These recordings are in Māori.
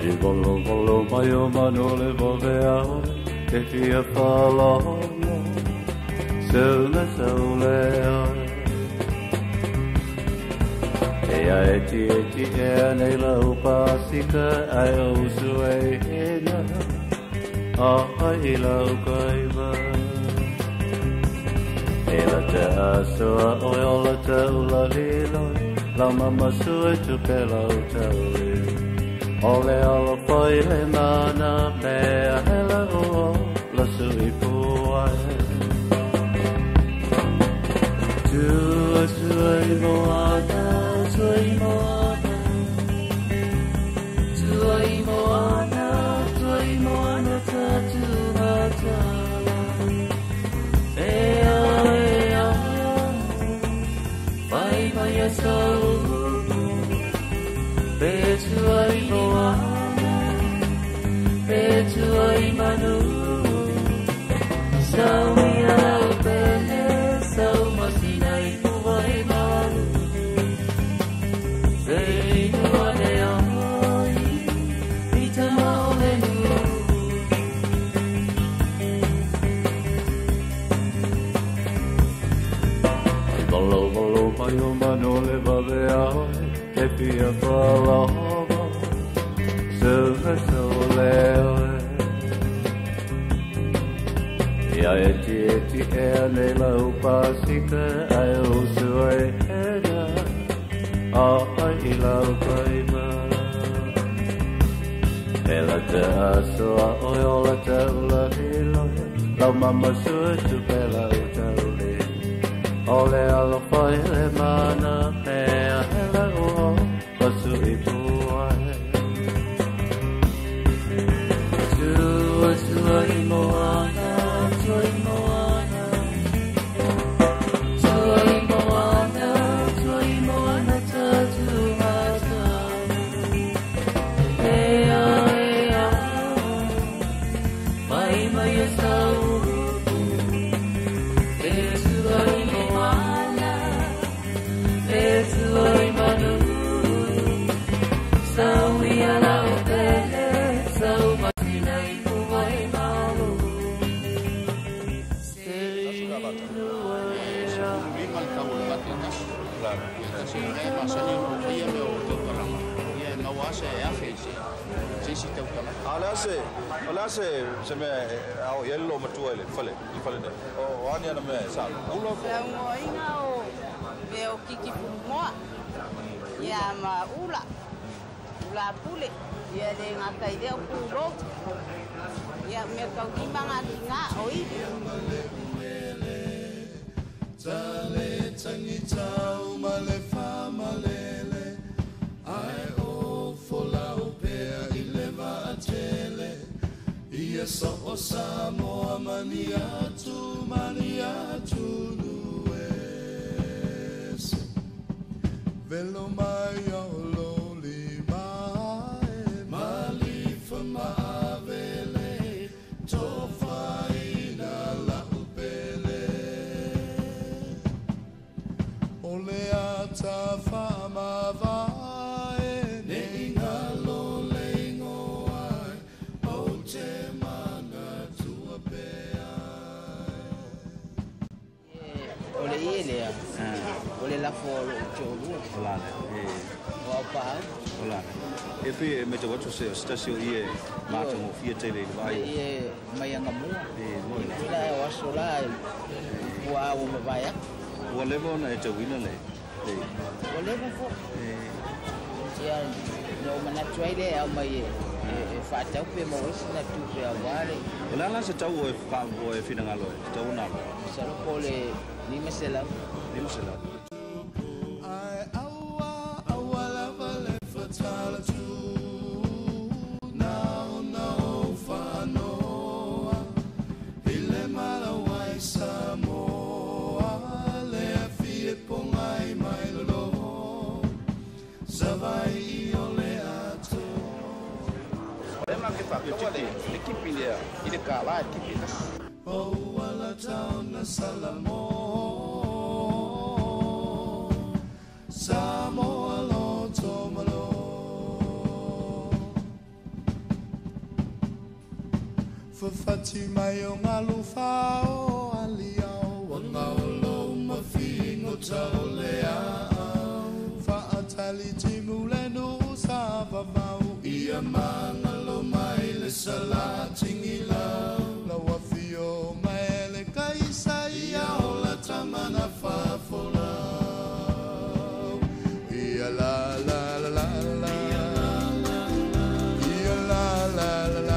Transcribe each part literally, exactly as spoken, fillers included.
I volo volo mai o manole vovea e fia Faleo'o Sula saulea E a eti eti e nei lau pasika ai o sue hena A ai lau kaiwa E la te asoa oi o la taula liloi Lau mama sue tupe lau tauli Ole ala whai le mana mea he la o la sui puai Tua sui moana, sui moana Tua i moana, tua i moana ta tua Ea, ea, whai mai a sau Petua i moana, petua i manu Sau i au pele, sau masina i mua i manu Sei nua ne ai, i te mao le nu Ai volo volo mai o mano le vale ai E fia Faleo'o Silver Jubilee Ia eti eti e nei lau pasika ai o sue hena A ai i lau kaima E la te asoa oi o la taula hiloi Lau mama sue tupe lau tauli Ole ala whai le mana mea he la o la sui puai Tua tua i moana, tua i moana Tua i moana, tua i moana ta tua Ea, ea, mai mai e sau E tua i moana, e tua i manu Sau i ala o pele, sau masina i mua i malu Sei nua e a Vimal taul matena. Claro. Si e masani o ia me o te parama. Ia na wase e afeisi. Sisi tau tala. Ala se, ala se se me au yellow matuele, fale, i fale ne. O ani ana me sa. Ulo ko. La ngoinga o me o kiki pumoa. Ia ma ula. Ula pule. Ia le ngata ide o pulo. Ia me kau ki manga tinga oi. Tale tangi tau male fa malele ai o fola o pea i leva atele ia so o Samoa mani atu mani atu nues velo mai o loli mai mali fa maavele tofai na la Ole ata whaama vai ne inga lo lengo ai o te mana tua pea Ole ielea, ole la folo cholu, Ola e o pa, ola E fi me te watu se stasio ie Mata mo fia tele i vai ie mai anga mua, E moi la o asola, wa o mabaya, Ua lewa ona e te wina le ole mo fo, ia no mana tuaile au mai e e fa tau pe mo wisi na tu pe awale, Ola la se tau o e wha o e whina ngalo e Tau na sa lo pole ni mesela, Nima se la ai aua aua lava le fatala tu now no fanoa ile mala wai Samoa le fie pongai mai lo savai ole ato Lema ke fa ko le ekipi le ile ka la ekipi na. o wala tauna salamo Samoa lo tomalo fati mai o ngalo fao aliao wa ngalo mafingo tau lea fa atali timule no savavau ia mangalo mai le salatingila la wafio mai le kaisa ia o la tamana fa fola ia la la la la la ia la la la la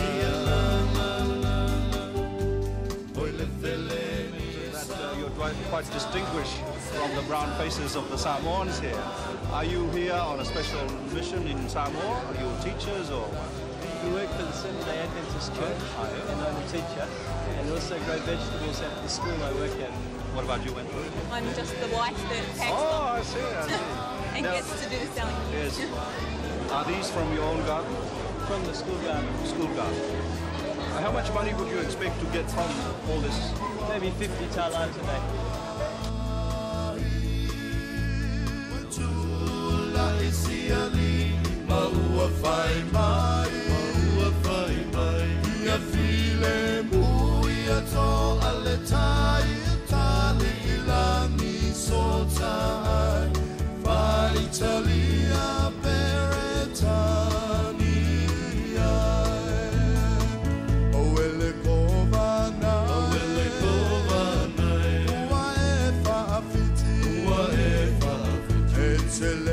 quite distinguished from the brown faces of the Samoans here. Are you here on a special mission in Samoa? Are you teachers or? We work for the Seventh-day Adventist Church, and I'm a teacher, and also grow vegetables at the school I work at. What about you, Wendy? I'm just the wife that packs Oh, them I see, I see. and Now- gets to do the selling. Yes. Are these from your own garden? From the school garden, School garden. How much money would you expect to get from all this? maybe fifty tailars a day. Maua fai mai, maua fai mai. Ia file mui ato ale tai, tali ilangi sotai. Fai talia peretani ai. Oele kovana, oele kovana. Ua e faafiti, ua e faafiti. Etele